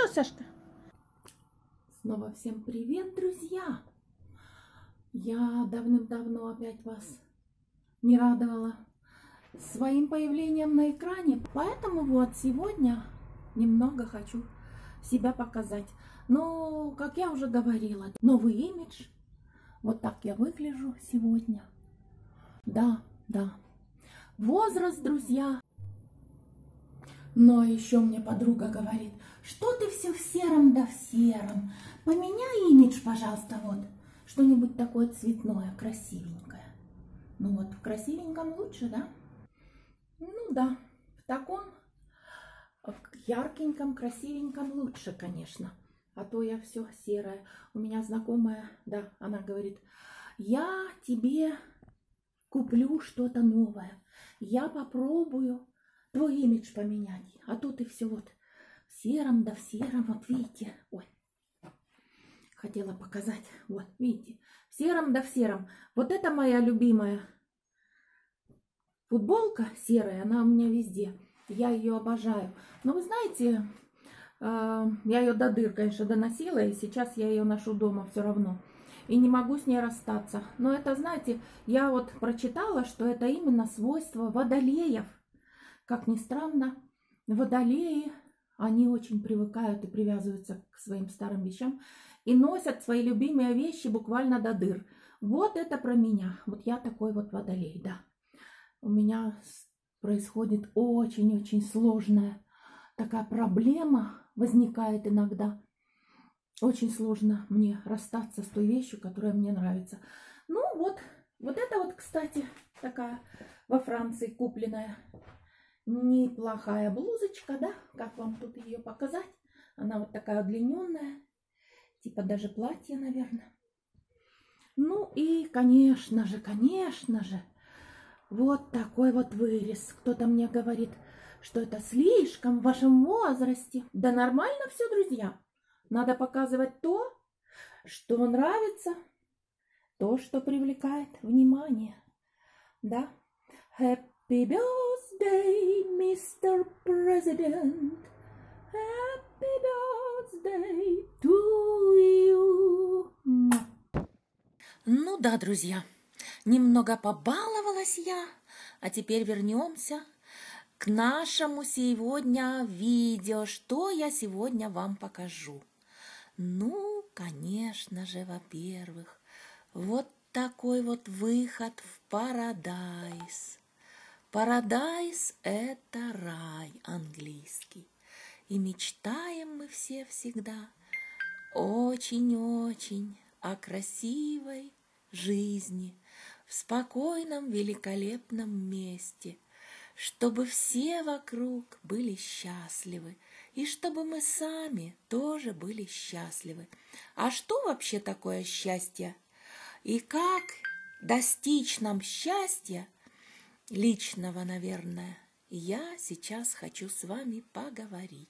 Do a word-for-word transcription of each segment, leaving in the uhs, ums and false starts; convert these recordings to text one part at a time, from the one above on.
что, Сашка? Снова всем привет, друзья! Я давным-давно опять вас не радовала своим появлением на экране, поэтому вот сегодня немного хочу себя показать. Но, как я уже говорила, новый имидж. Вот так я выгляжу сегодня. Да, да. Возраст, друзья. Но еще мне подруга говорит, что ты все в сером да в сером. Поменяй имидж, пожалуйста, вот. Что-нибудь такое цветное, красивенькое. Ну вот, в красивеньком лучше, да? Ну да, в таком яркеньком, красивеньком лучше, конечно. А то я все серая. У меня знакомая, да, она говорит, я тебе куплю что-то новое. Я попробую твой имидж поменять. А то ты все вот в сером, да в сером. Вот видите, ой, хотела показать. Вот, видите, в сером, да в сером. Вот это моя любимая футболка серая, она у меня везде. Я ее обожаю. Но вы знаете, я ее до дыр, конечно, доносила, и сейчас я ее ношу дома все равно. И не могу с ней расстаться. Но это, знаете, я вот прочитала, что это именно свойство водолеев. Как ни странно, водолеи, они очень привыкают и привязываются к своим старым вещам и носят свои любимые вещи буквально до дыр. Вот это про меня. Вот я такой вот водолей, да. У меня происходит очень-очень сложная такая проблема, возникает иногда. Очень сложно мне расстаться с той вещью, которая мне нравится. Ну вот, вот это вот, кстати, такая во Франции купленная неплохая блузочка, да? Как вам тут ее показать? Она вот такая удлиненная, типа даже платье, наверное. Ну и, конечно же, конечно же, вот такой вот вырез. Кто-то мне говорит, что это слишком в вашем возрасте. Да нормально все, друзья. Надо показывать то, что нравится, то, что привлекает внимание. Да? Happy birthday, мистер President. Happy birthday to you. Ну да, друзья, немного побаловалась я, а теперь вернемся к нашему сегодня видео. Что я сегодня вам покажу? Ну, конечно же, во-первых, вот такой вот выход в Парадайз. Парадайз – это рай английский. И мечтаем мы все всегда очень-очень о красивой жизни, в спокойном, великолепном месте, чтобы все вокруг были счастливы, и чтобы мы сами тоже были счастливы. А что вообще такое счастье? И как достичь нам счастья личного, наверное, я сейчас хочу с вами поговорить.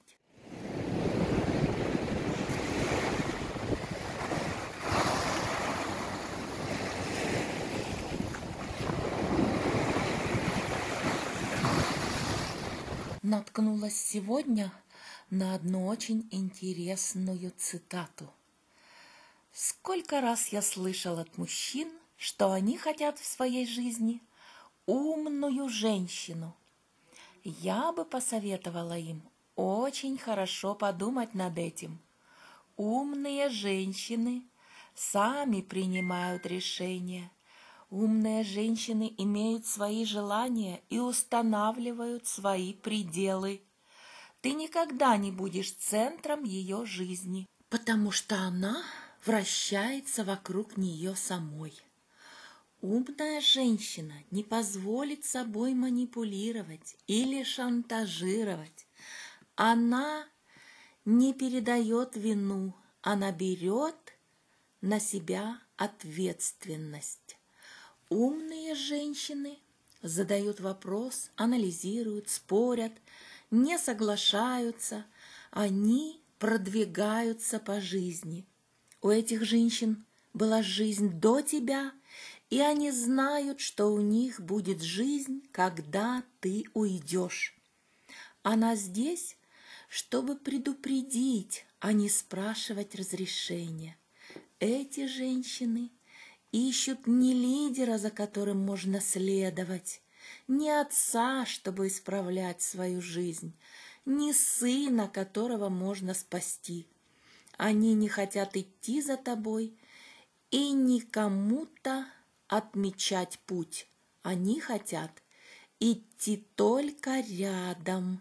Наткнулась сегодня на одну очень интересную цитату. Сколько раз я слышал от мужчин, что они хотят в своей жизни умную женщину. Я бы посоветовала им очень хорошо подумать над этим. Умные женщины сами принимают решения. Умные женщины имеют свои желания и устанавливают свои пределы. Ты никогда не будешь центром ее жизни, потому что она вращается вокруг нее самой. Умная женщина не позволит собой манипулировать или шантажировать. Она не передает вину, она берет на себя ответственность. Умные женщины задают вопрос, анализируют, спорят, не соглашаются, они продвигаются по жизни. У этих женщин была жизнь до тебя, и они знают, что у них будет жизнь, когда ты уйдешь. Она здесь, чтобы предупредить, а не спрашивать разрешения. Эти женщины ищут не лидера, за которым можно следовать, не отца, чтобы исправлять свою жизнь, не сына, которого можно спасти. Они не хотят идти за тобой и никому-то отмечать путь. Они хотят идти только рядом.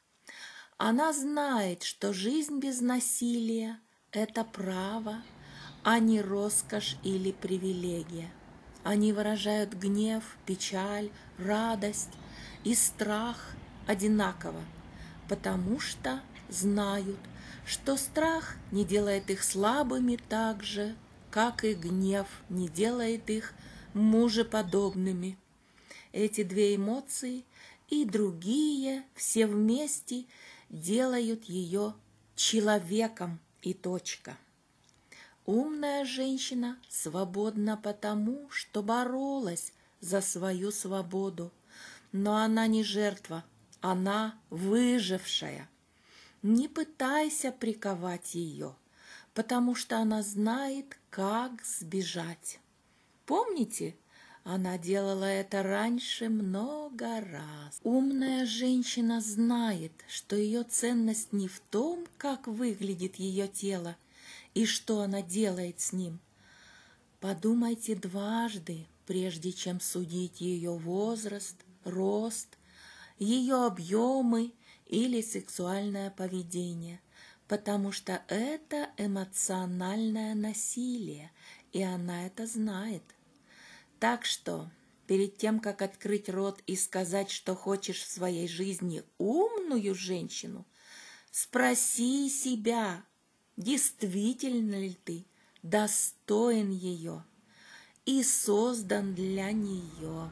Она знает, что жизнь без насилия – это право, а не роскошь или привилегия. Они выражают гнев, печаль, радость и страх одинаково, потому что знают, что страх не делает их слабыми так же, как и гнев не делает их мужеподобными. Эти две эмоции и другие все вместе делают ее человеком и точка. Умная женщина свободна потому, что боролась за свою свободу, но она не жертва, она выжившая. Не пытайся приковать ее, потому что она знает, как сбежать. Помните? Она делала это раньше много раз. Умная женщина знает, что ее ценность не в том, как выглядит ее тело и что она делает с ним. Подумайте дважды, прежде чем судить ее возраст, рост, ее объемы или сексуальное поведение, потому что это эмоциональное насилие, и она это знает. Так что перед тем, как открыть рот и сказать, что хочешь в своей жизни умную женщину, спроси себя, действительно ли ты достоин ее и создан для нее.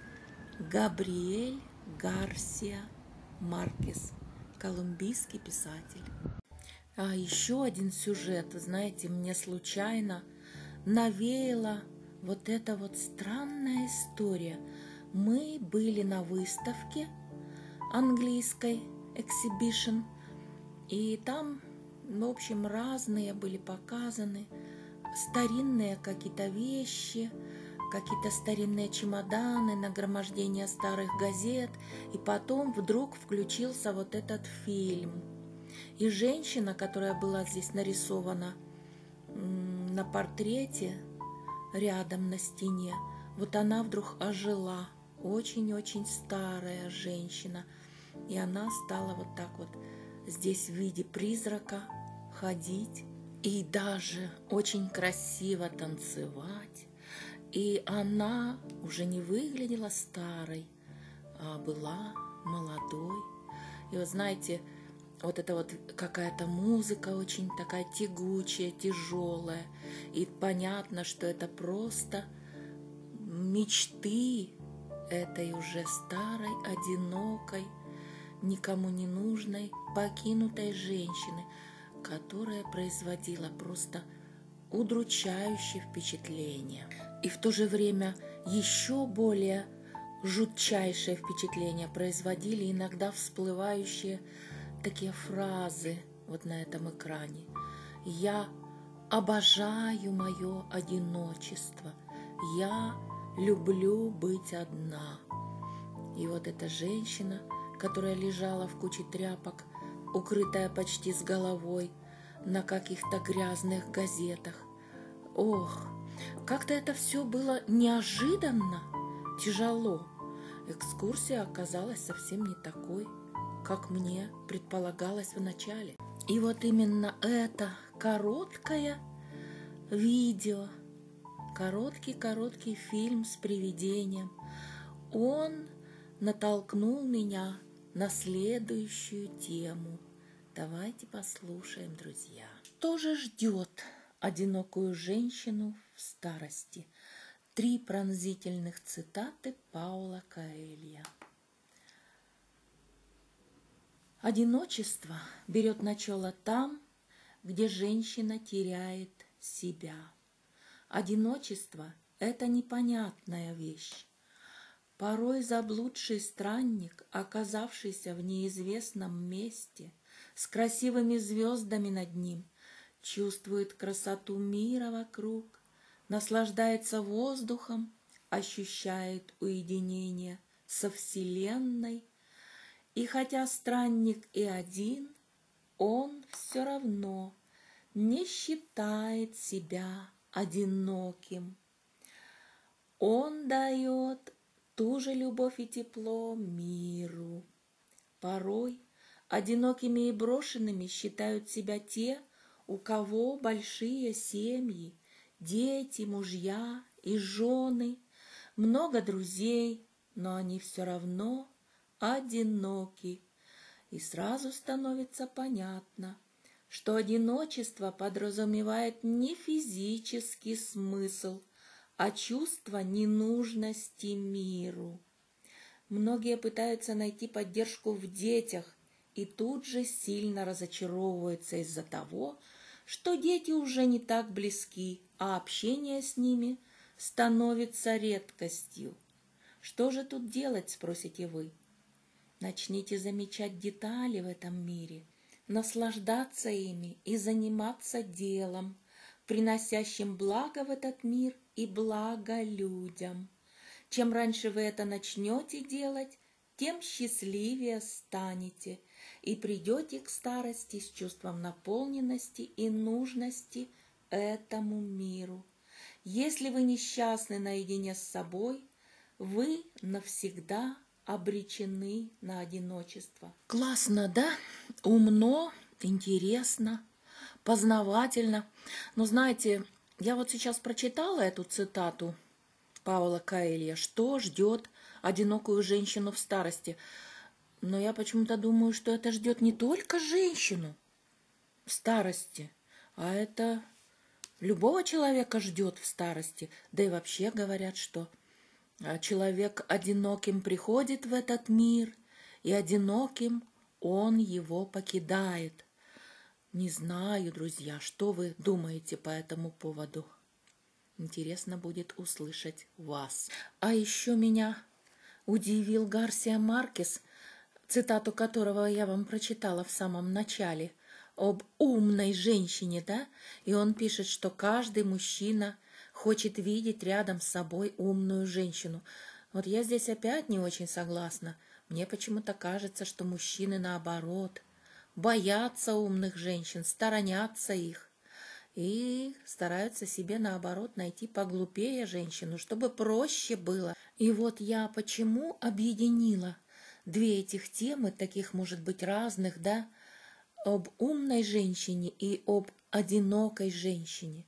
Габриэль Гарсиа Маркес, колумбийский писатель. А еще один сюжет, знаете, мне случайно навеяла вот эта вот странная история. Мы были на выставке английской Exhibition, и там, в общем, разные были показаны старинные какие-то вещи, какие-то старинные чемоданы, нагромождение старых газет, и потом вдруг включился вот этот фильм. И женщина, которая была здесь нарисована на портрете, рядом на стене, вот она вдруг ожила, очень-очень старая женщина, и она стала вот так вот здесь в виде призрака ходить и даже очень красиво танцевать. И она уже не выглядела старой, а была молодой. И вот знаете, вот это вот какая-то музыка очень такая тягучая, тяжелая. И понятно, что это просто мечты этой уже старой, одинокой, никому не нужной, покинутой женщины, которая производила просто удручающее впечатление. И в то же время еще более жутчайшее впечатление производили иногда всплывающие такие фразы вот на этом экране. «Я обожаю мое одиночество. Я люблю быть одна». И вот эта женщина, которая лежала в куче тряпок, укрытая почти с головой на каких-то грязных газетах. Ох, как-то это все было неожиданно, тяжело. Экскурсия оказалась совсем не такой, как мне предполагалось вначале. И вот именно это короткое видео, короткий-короткий фильм с привидением, он натолкнул меня на следующую тему. Давайте послушаем, друзья. Что же ждет одинокую женщину в старости? Три пронзительных цитаты Паула Коэльо. Одиночество берет начало там, где женщина теряет себя. Одиночество – это непонятная вещь. Порой заблудший странник, оказавшийся в неизвестном месте, с красивыми звездами над ним, чувствует красоту мира вокруг, наслаждается воздухом, ощущает уединение со Вселенной. И хотя странник и один, он все равно не считает себя одиноким. Он дает ту же любовь и тепло миру. Порой одинокими и брошенными считают себя те, у кого большие семьи, дети, мужья и жены, много друзей, но они все равно одиноки. И сразу становится понятно, что одиночество подразумевает не физический смысл, а чувство ненужности миру. Многие пытаются найти поддержку в детях и тут же сильно разочаровываются из-за того, что дети уже не так близки, а общение с ними становится редкостью. Что же тут делать, спросите вы? Начните замечать детали в этом мире, наслаждаться ими и заниматься делом, приносящим благо в этот мир и благо людям. Чем раньше вы это начнете делать, тем счастливее станете и придете к старости с чувством наполненности и нужности этому миру. Если вы несчастны наедине с собой, вы навсегда обречены на одиночество. Классно, да? Умно, интересно, познавательно. Но знаете, я вот сейчас прочитала эту цитату Паула Коэльо, что ждет одинокую женщину в старости. Но я почему-то думаю, что это ждет не только женщину в старости, а это любого человека ждет в старости. Да и вообще говорят, что человек одиноким приходит в этот мир, и одиноким он его покидает. Не знаю, друзья, что вы думаете по этому поводу. Интересно будет услышать вас. А еще меня удивил Гарсия Маркес, цитату которого я вам прочитала в самом начале, об умной женщине, да? И он пишет, что каждый мужчина хочет видеть рядом с собой умную женщину. Вот я здесь опять не очень согласна. Мне почему-то кажется, что мужчины наоборот боятся умных женщин, сторонятся их. И стараются себе, наоборот, найти поглупее женщину, чтобы проще было. И вот я почему объединила две этих темы, таких, может быть, разных, да, об умной женщине и об одинокой женщине.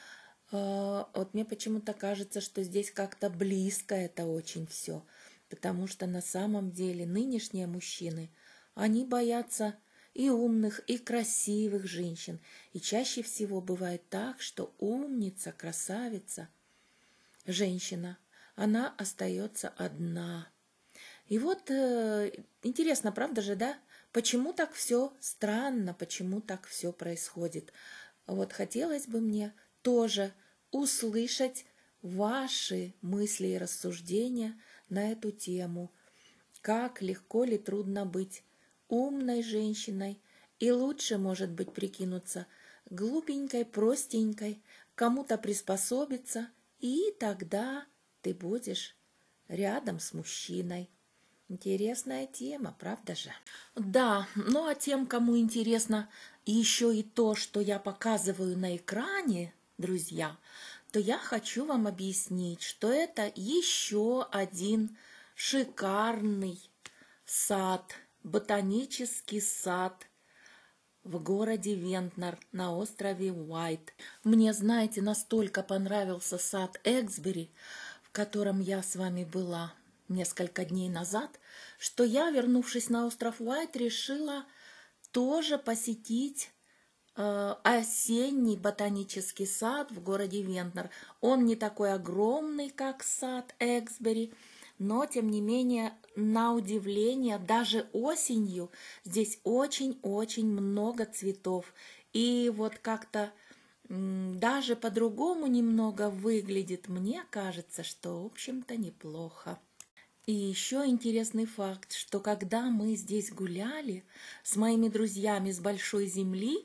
Вот мне почему-то кажется, что здесь как-то близко это очень все, потому что на самом деле нынешние мужчины, они боятся и умных, и красивых женщин. И чаще всего бывает так, что умница, красавица, женщина, она остается одна. И вот э, интересно, правда же, да? Почему так все странно, почему так все происходит? Вот хотелось бы мне тоже услышать ваши мысли и рассуждения на эту тему. Как легко ли трудно быть умной женщиной, и лучше, может быть, прикинуться глупенькой, простенькой, кому-то приспособиться, и тогда ты будешь рядом с мужчиной. Интересная тема, правда же? Да, ну а тем, кому интересно еще и то, что я показываю на экране, друзья, то я хочу вам объяснить, что это еще один шикарный сад, ботанический сад в городе Вентнер на острове Уайт. Мне, знаете, настолько понравился сад Эксбери, в котором я с вами была несколько дней назад, что я, вернувшись на остров Уайт, решила тоже посетить э, осенний ботанический сад в городе Вентнер. Он не такой огромный, как сад Эксбери, но, тем не менее, на удивление, даже осенью здесь очень-очень много цветов. И вот как-то м, даже по-другому немного выглядит. Мне кажется, что, в общем-то, неплохо. И еще интересный факт, что когда мы здесь гуляли с моими друзьями с Большой Земли,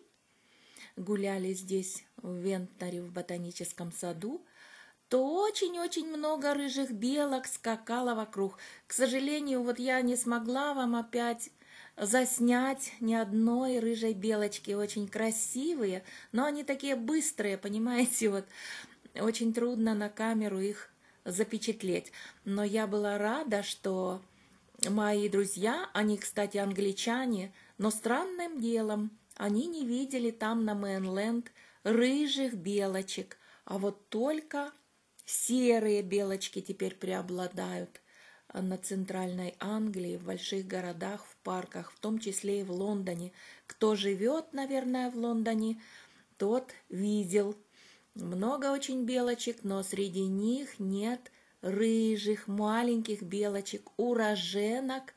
гуляли здесь в Вентнаре в ботаническом саду, то очень-очень много рыжих белок скакало вокруг. К сожалению, вот я не смогла вам опять заснять ни одной рыжей белочки. Очень красивые, но они такие быстрые, понимаете, вот очень трудно на камеру их запечатлеть. Но я была рада, что мои друзья, они, кстати, англичане, но странным делом они не видели там на Мейнленд рыжих белочек, а вот только серые белочки теперь преобладают на центральной Англии, в больших городах, в парках, в том числе и в Лондоне. Кто живет, наверное, в Лондоне, тот видел много очень белочек, но среди них нет рыжих маленьких белочек, уроженок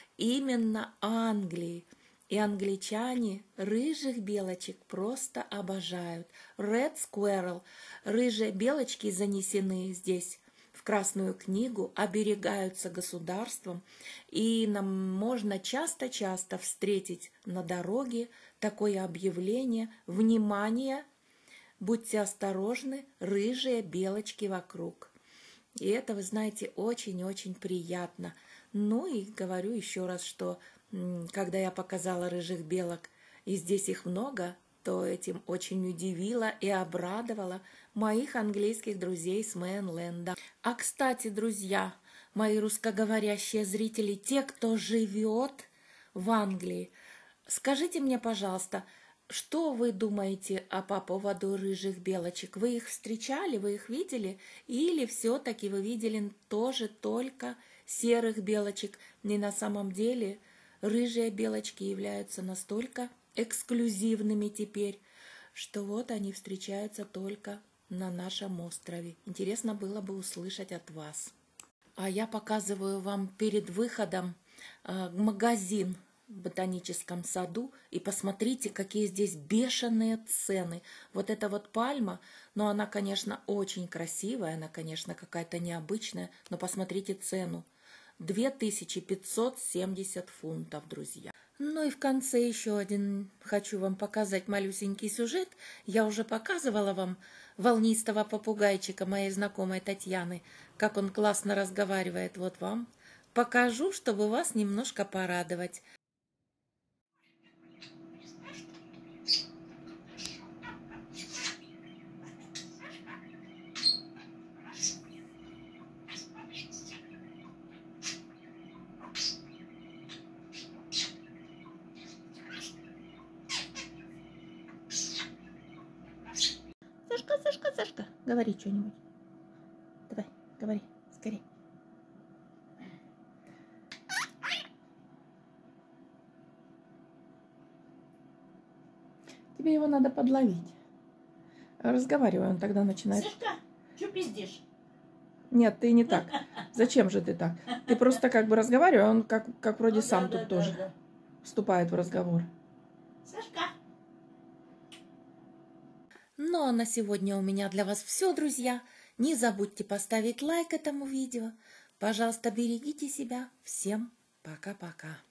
именно Англии. И англичане рыжих белочек просто обожают. Red Squirrel, рыжие белочки занесены здесь в Красную книгу, оберегаются государством, и нам можно часто-часто встретить на дороге такое объявление: «Внимание! Будьте осторожны, рыжие белочки вокруг». И это, вы знаете, очень-очень приятно. Ну и говорю еще раз, что когда я показала рыжих белок, и здесь их много, то этим очень удивила и обрадовала моих английских друзей с Мейнленда. А, кстати, друзья, мои русскоговорящие зрители, те, кто живет в Англии, скажите мне, пожалуйста, что вы думаете о по поводу рыжих белочек? Вы их встречали, вы их видели? Или все-таки вы видели тоже только серых белочек? И на самом деле рыжие белочки являются настолько эксклюзивными теперь, что вот они встречаются только на нашем острове. Интересно было бы услышать от вас. А я показываю вам перед выходом э, магазин в ботаническом саду, и посмотрите, какие здесь бешеные цены. Вот эта вот пальма, но она, конечно, очень красивая, она, конечно, какая-то необычная, но посмотрите цену. две тысячи пятьсот семьдесят фунтов, друзья. Ну и в конце еще один хочу вам показать малюсенький сюжет. Я уже показывала вам волнистого попугайчика моей знакомой Татьяны, как он классно разговаривает. Вот вам покажу, чтобы вас немножко порадовать. Сашка, Сашка, Сашка, говори что-нибудь. Давай, говори, скорее. Тебе его надо подловить. Разговаривай, он тогда начинает. Сашка, что пиздишь? Нет, ты не так. Зачем же ты так? Ты просто как бы разговаривай, он как, как вроде Ну, сам да, тут да, тоже да, да. вступает в разговор. Сашка. Ну а на сегодня у меня для вас все, друзья. Не забудьте поставить лайк этому видео. Пожалуйста, берегите себя. Всем пока-пока.